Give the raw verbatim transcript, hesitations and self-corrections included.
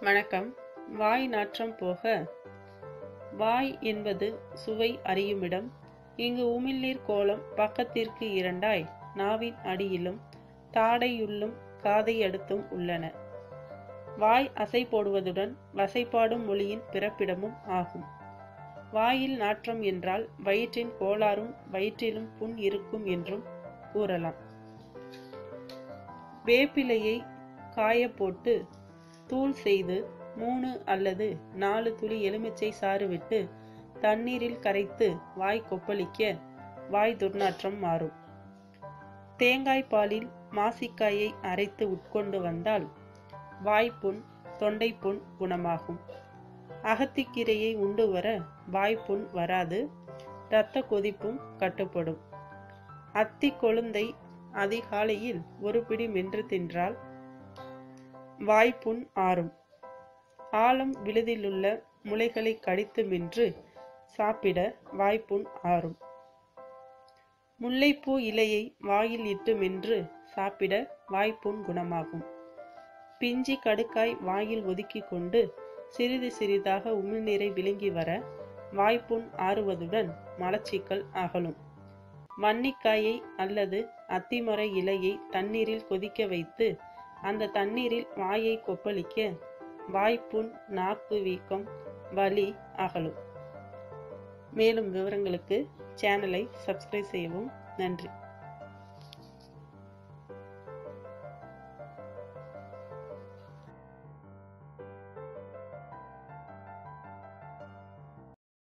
வணக்கம். வாய் நாற்றம் போக. வாய் என்பது சுவை அறியுமிடம். இங்கு உமிழ்நீர் கோலம் பக்கத்திற்கு இரண்டாய் நாவின் அடியிலும் தாடையுள்ளும் காதை அடுத்தும் உள்ளன. வாய் அசை போடுவதுடன் வசைப்பாடும் மொழியின் பிறப்பிடமும் ஆகும். வாயில் நாற்றம் என்றால் வயிற்றின் கோளாறும் வயிற்றிலும் புண் இருக்கும் என்றும் கூறலாம். வேப்பிலையை காய போட்டு தூள் செய்து மூணு அல்லது நாலு துளி எலுமிச்சை சாறு விட்டு தண்ணீரில் கரைத்து வாய் கொப்பளிக்க வாய் துர்நாற்றம் மாறும். தேங்காய் பாலில் மாசிக்காயை அரைத்து உட்கொண்டு வந்தால் வாய்ப்புண் தொண்டைப்புண் குணமாகும். அகத்திக்கீரையை உண்டு வர வாய்ப்புண் வராது, இரத்த கொதிப்பும் கட்டுப்படும். அத்தி கொழுந்தை அதிகாலையில் ஒரு பிடி மென்று தின்றால் வாய்ப்புண் ஆறும். ஆலம் விழுதிலுள்ள முளைகளை கடித்து மென்று சாப்பிட வாய்ப்புண் ஆறும். முல்லைப்பூ இலையை வாயில் இட்டு மென்று சாப்பிட வாய்ப்புண் குணமாகும். பிஞ்சி கடுக்காய் வாயில் ஒதுக்கி கொண்டு சிறிது சிறிதாக உமிழ்நீரை விழுங்கி வர வாய்ப்புண் ஆறுவதுடன் மலச்சிக்கல் அகலும். வன்னிக்காயை அல்லது அத்திமர இலையை தண்ணீரில் கொதிக்க வைத்து அந்த தண்ணீரில் வாயை கொப்பளிக்க வாய்ப்புண் நாக்கு வீக்கம் வலி அகலும். மேலும் விவரங்களுக்கு சேனலை சப்ஸ்கிரைப் செய்யவும். நன்றி.